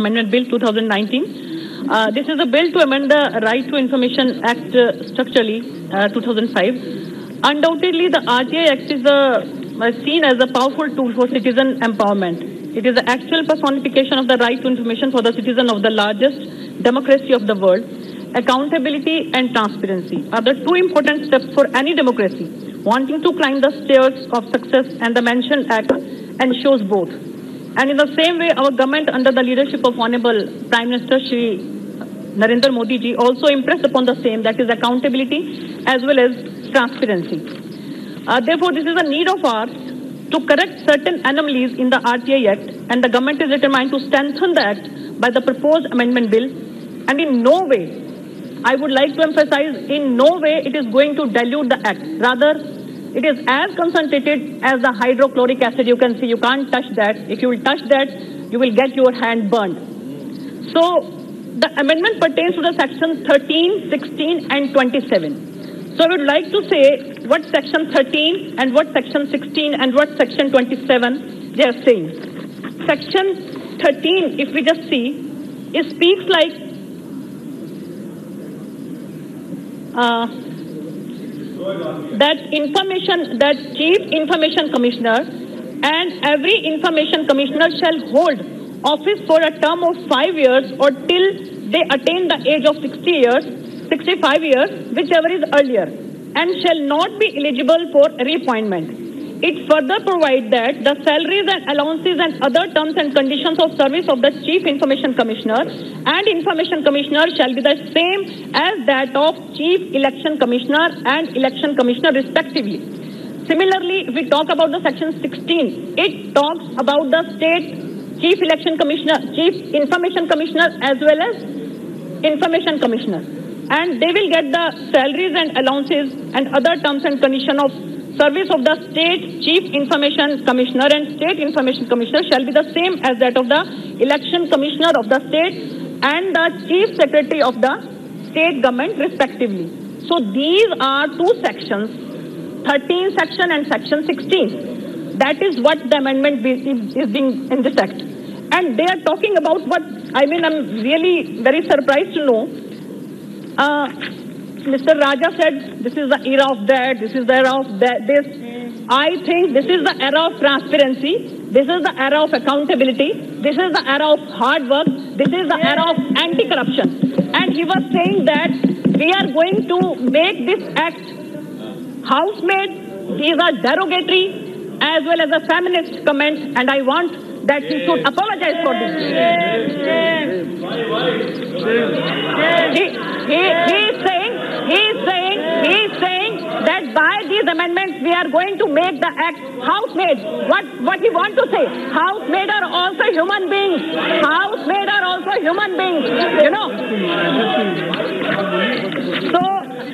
Amendment Bill 2019. This is a bill to amend the Right to Information Act structurally, 2005. Undoubtedly, the RTI Act is seen as a powerful tool for citizen empowerment. It is the actual personification of the right to information for the citizen of the largest democracy of the world. Accountability and transparency are the two important steps for any democracy wanting to climb the stairs of success, and the mentioned act ensures both. And in the same way, our government under the leadership of Honorable Prime Minister Shri Narendra Modi ji also impressed upon the same, that is accountability as well as transparency. Therefore, this is a need of ours to correct certain anomalies in the RTI Act, and the government is determined to strengthen the act by the proposed amendment bill. And in no way, I would like to emphasize, in no way it is going to dilute the act. Rather, it is as concentrated as the hydrochloric acid. You can see, you can't touch that. If you will touch that, you will get your hand burned. So, the amendment pertains to the section 13, 16 and 27. So, I would like to say what section 13 and what section 16 and what section 27 they are saying. Section 13, if we just see, it speaks like that Chief Information Commissioner and every Information Commissioner shall hold office for a term of 5 years or till they attain the age of 65 years, whichever is earlier, and shall not be eligible for reappointment. It further provides that the salaries and allowances and other terms and conditions of service of the Chief Information Commissioner and Information Commissioner shall be the same as that of Chief Election Commissioner and Election Commissioner respectively. Similarly, if we talk about the section 16, it talks about the state Chief Election Commissioner, Chief Information Commissioner as well as Information Commissioner. And they will get the salaries and allowances and other terms and conditions of service of the state Chief Information Commissioner and State Information Commissioner shall be the same as that of the Election Commissioner of the state and the Chief Secretary of the state government respectively. So these are two sections, 13 section and section 16. That is what the amendment is being in this act. And they are talking about what, I mean, I'm really very surprised to know. Mr. Raja said, this is the era of that, this is the era of that, this. I think this is the era of transparency, this is the era of accountability, this is the era of hard work, this is the era of anti-corruption. And he was saying that we are going to make this act house-made, these are derogatory as well as a feminist comment, and I want that he should apologize for this. He is saying that by these amendments we are going to make the act house-made. What he wants to say? House-made are also human beings. House-made are also human beings. You know. So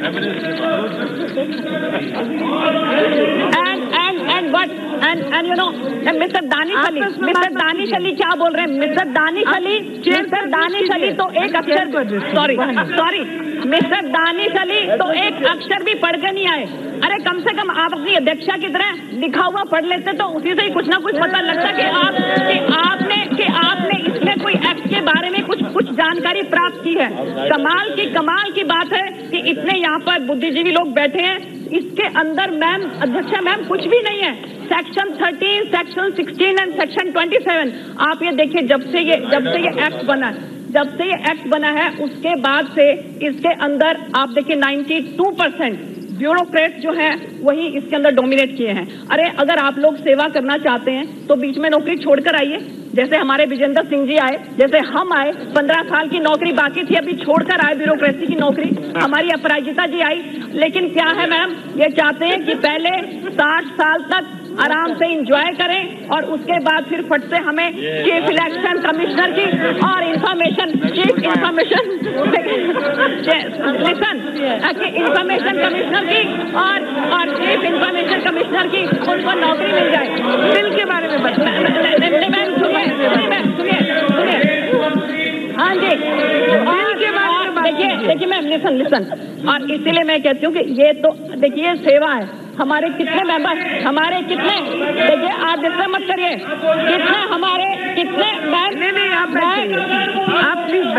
and you know, Mr. Danish Ali क्या बोल रहे हैं? Mr. Danish Ali तो एक अक्षर sorry Mr. Danish Ali तो एक अक्षर भी पढ़ के नहीं आए. अरे कम से कम आप अपनी अध्यक्षा की तरह लिखा हुआ पढ़ लेते तो उसी से ही कुछ ना कुछ पता लगता कि आपने इसमें कोई एक्ट के बारे में कुछ जानकारी प्राप्त की है. कमाल की बात है कि इतने यहाँ पर बुद्धिजीवी लोग बैठे हैं, इसके अंदर मैम अध्यक्षा मैम कुछ भी नहीं है. सेक्शन 13, सेक्शन 16 एंड सेक्शन 27 आप ये देखिए, जब से ये एक्ट बना है उसके बाद से इसके अंदर आप देखिए 92% ब्यूरोक्रेट जो हैं वही इसके अंदर डोमिनेट किए हैं. अरे अगर आप लोग सेवा करना चाहते हैं तो बीच में नौकरी छोड़कर आइए. जैसे हमारे विजेंद्र सिंह जी आए, जैसे हम आए, 15 साल की नौकरी बाकी थी, अभी छोड़कर आए ब्यूरोक्रेसी की नौकरी. हमारी अपराजिता जी आई, लेकिन क्या है मैम, ये चाहते हैं कि पहले 60 साल तक आराम से एंजॉय करें और उसके बाद फिर फट से हमें चीफ इलेक्शन कमिश्नर की और चीफ इंफॉर्मेशन कमिश्नर की और चीफ इंफॉर्मेशन कमिश्नर की उनको नौकरी मिल जाए. बिल के बारे में सुनिए. हाँ जी, देखिए मैम लिसन. और इसीलिए मैं कहती हूँ कि ये तो देखिए सेवा है. हमारे कितने मेंबर, हमारे कितने, देखिए आप डिस्टर्ब मत करिए, कितने हमारे कितने नहीं आप प्लीज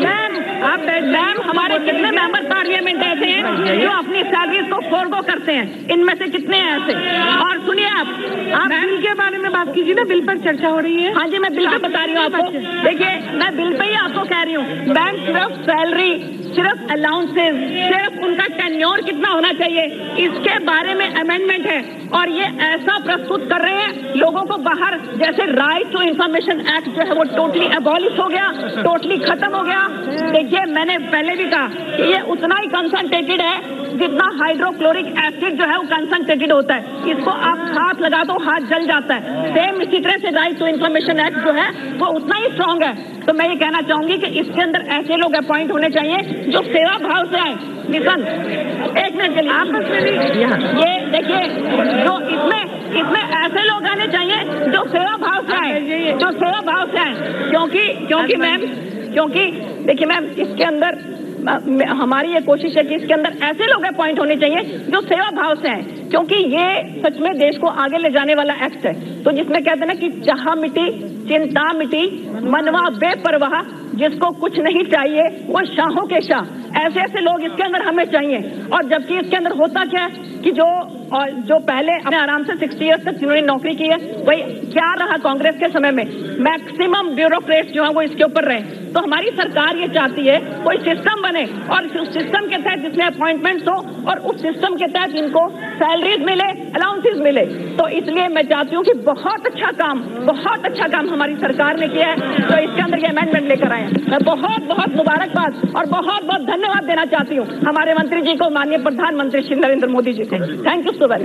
मैम हमारे कितने मेंबर पार्लियामेंट ऐसे हैं जो अपनी सैलरीज को फोरगो करते हैं, इनमें से कितने हैं ऐसे? और सुनिए आप बिल के बारे में बात कीजिए ना, बिल पर चर्चा हो रही है। हाँ जी, मैं बिल पे बता रही हूँ आपको। देखिए मैं बिल पे ही आपको कह रही हूँ, मैम सिर्फ सैलरी, सिर्फ अलाउंसेज, सिर्फ उनका टेन्योर कितना होना चाहिए, इसके बारे में अमेंडमेंट है। और ये ऐसा प्रस्तुत कर रहे हैं लोगों को बाहर, जैसे राइट टू इंफॉर्मेशन एक्ट जो है वो टोटली एबॉलिश हो गया, टोटली खत्म हो गया। देखिए मैंने पहले भी कहा कि ये उतना ही कंसंट्रेटेड है जितना हाइड्रोक्लोरिक एसिड जो है वो कंसंट्रेटेड होता है, इसको आप हाथ लगा दो हाथ जल जाता है। सेम इसी तरह से राइट टू इंफॉर्मेशन एक्ट जो है वो उतना ही स्ट्रांग है। तो मैं ये कहना चाहूंगी कि इसके अंदर ऐसे लोग अपॉइंट होने चाहिए जो सेवा भाव से आए। निशन एक मिनट के लिए आपस में भी ये देखिए, जो इसमें ऐसे लोग आने चाहिए जो सेवा भाव से आए, जो सेवा भाव से आए। क्योंकि देखिए मैम, इसके अंदर हमारी ये कोशिश है कि इसके अंदर ऐसे लोग अपॉइंट होने चाहिए जो सेवा भाव से हैं, क्योंकि ये सच में देश को आगे ले जाने वाला एक्ट है। तो जिसमें कहते हैं ना कि चाह मिटी चिंता मिटी मनवा बेपरवाह, जिसको कुछ नहीं चाहिए वो शाहों के शाह, ऐसे ऐसे लोग इसके अंदर हमें चाहिए। और जबकि इसके अंदर होता क्या है कि जो पहले अपने आराम से 60 ईयर्स तक जिन्होंने नौकरी की है, वही क्या रहा कांग्रेस के समय में, मैक्सिमम ब्यूरोक्रेट्स जो है वो इसके ऊपर रहे। तो हमारी सरकार ये चाहती है कोई सिस्टम बने और उस सिस्टम के तहत जिसमें अपॉइंटमेंट्स हो और उस सिस्टम के तहत इनको सैलरीज मिले, अलाउंसेज मिले। तो इसलिए मैं चाहती हूँ कि बहुत अच्छा काम हमारी सरकार ने किया है, तो इसके अंदर ये अमेंडमेंट लेकर आए हैं। मैं बहुत बहुत मुबारकबाद और बहुत बहुत धन्यवाद देना चाहती हूँ हमारे मंत्री जी को, माननीय प्रधानमंत्री श्री नरेंद्र मोदी जी को। Thank you so very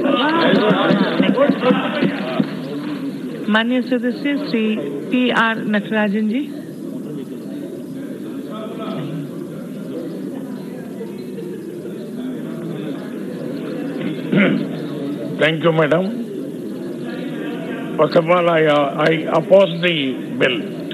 much. माननीय सदस्य Shri P.R. Natarajan ji. Thank you, madam. First of all, I oppose the bill.